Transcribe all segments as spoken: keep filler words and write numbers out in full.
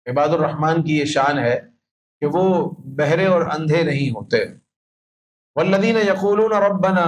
عباد الرحمن کی یہ شان ہے کہ وہ بہرے اور اندھے نہیں ہوتے۔ والذین یقولون ربنا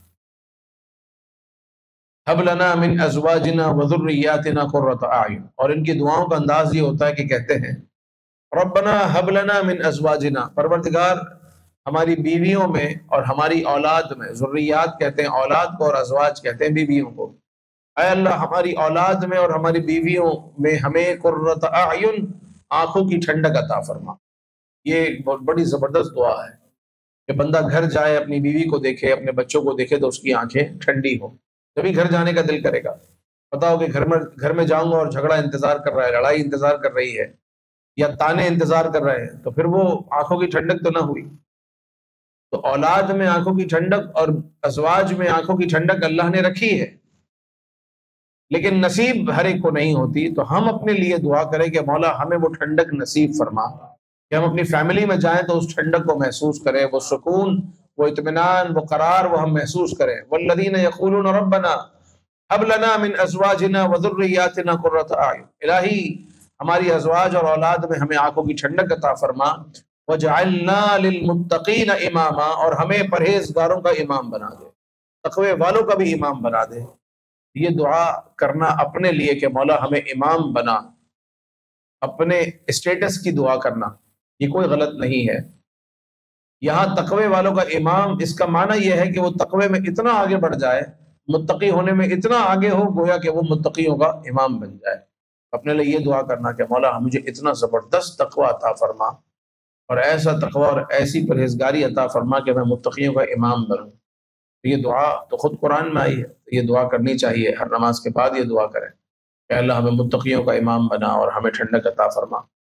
هب لنا من ازواجنا وذریاتنا قرۃ اعین، اور ان کی دعاؤں کا انداز یہ ہوتا ہے کہ کہتے ہیں ربنا هب لنا من ازواجنا، پروردگار ہماری بیویوں میں اور ہماری اولاد میں، ذریات کہتے ہیں اولاد کو اور ازواج کہتے ہیں بیویوں کو، اے اللہ ہماری اولاد میں اور ہماری بیویوں میں ہمیں قرۃ اعین، آنکھوں کی ٹھنڈک عطا فرما۔ یہ ایک بہت بڑی زبردست دعا ہے کہ بندہ گھر جائے، اپنی بیوی کو دیکھے، اپنے بچوں کو دیکھے تو اس کی آنکھیں ٹھنڈی ہوں، تبھی گھر جانے کا دل کرے گا۔ پتا ہو کہ گھر میں گھر میں جاؤں گا اور جھگڑا انتظار کر رہا ہے، لڑائی انتظار کر رہی ہے، یا تانے انتظار کر رہے ہیں، تو پھر وہ آنکھوں کی ٹھنڈک تو نہ ہوئی۔ تو اولاد میں آنکھوں کی ٹھنڈک اور ازواج میں آنکھوں کی ٹھنڈک اللہ نے رکھی ہے، لیکن نصیب ہر ایک کو نہیں ہوتی۔ تو ہم اپنے لیے دعا کریں کہ مولا ہمیں وہ ٹھنڈک نصیب فرما کہ ہم اپنی فیملی میں جائیں تو اس ٹھنڈک کو محسوس کریں، وہ سکون، وہ اطمینان، وہ قرار وہ ہم محسوس کریں۔ والذین یقولون ربنا هب لنا من ازواجنا وذریاتنا قرۃ اعین، الہی ہماری ازواج اور اولاد میں ہمیں آنکھوں کی ٹھنڈک عطا فرما، وجعلنا للمتقین اماما، اور ہمیں پرہیزگاروں کا امام بنا دے، تقوی والوں کا بھی امام بنا دے۔ یہ دعا کرنا اپنے لیے کہ مولا ہمیں امام بنا، اپنے اسٹیٹس کی دعا کرنا، یہ کوئی غلط نہیں ہے۔ یہاں تقوی والوں کا امام، اس کا معنی یہ ہے کہ وہ تقوی میں اتنا آگے بڑھ جائے، متقی ہونے میں اتنا آگے ہو، گویا کہ وہ متقیوں کا امام بن جائے۔ اپنے لیے یہ دعا کرنا کہ مولا مجھے اتنا زبردست تقوی عطا فرما، اور ایسا تقوی اور ایسی پرہیزگاری عطا فرما کہ میں متقیوں کا امام بنوں۔ یہ دعا تو خود قرآن میں آئی ہے، یہ دعا کرنی چاہیے، ہر نماز کے بعد یہ دعا کریں کہ اللہ ہمیں متقیوں کا امام بنا اور ہمیں ٹھنڈک عطا فرما۔